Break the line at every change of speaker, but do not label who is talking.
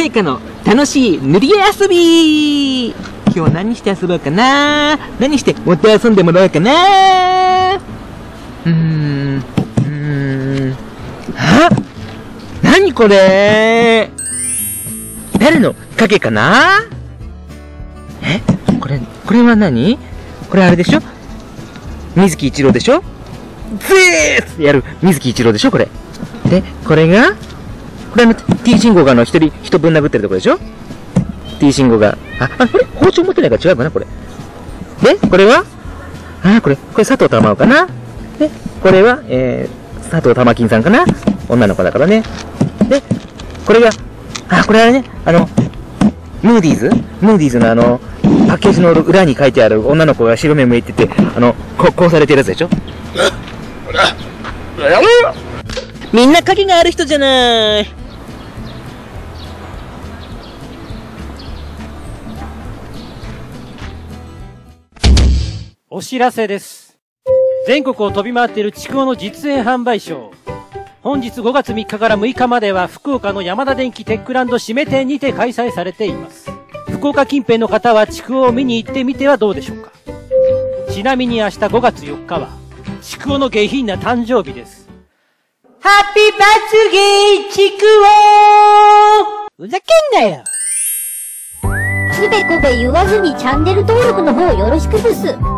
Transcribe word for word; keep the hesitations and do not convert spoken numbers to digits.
いかの楽しい塗り絵遊び。今日何して遊ぼうかな。何してもて遊んでもらおうかな。うーん、うーん。あ、何これ。誰の影かな。え、これ、これは何？これあれでしょ？水木一郎でしょ？ゼーってやる水木一郎でしょこれ。で、これが、これあの T 信号があの一人、人ぶん殴ってるところでしょ？ T 信号が。あ、あ、これ包丁持ってないから違うかなこれ。で、これはあ、これ、これ佐藤珠緒かな。で、これは、えー、佐藤玉金さんかな。女の子だからね。で、これが、あ、これあれね、あの、ムーディーズムーディーズのあの、パッケージの裏に書いてある女の子が白目向いてて、あの、こ、こうされてるやつでしょ。みんな影がある人じゃない。
お知らせです。全国を飛び回っているちくわの実演販売ショー。本日ごがつみっかからむいかまでは福岡のヤマダ電機テックランド締め店にて開催されています。福岡近辺の方はちくわを見に行ってみてはどうでしょうか。ちなみに明日ごがつよっかはちくわの下品な誕生日です。ハッピーバースデーちくわ。ふざけんなよ。
つべこべ言わずにチャンネル登録の方よろしくです。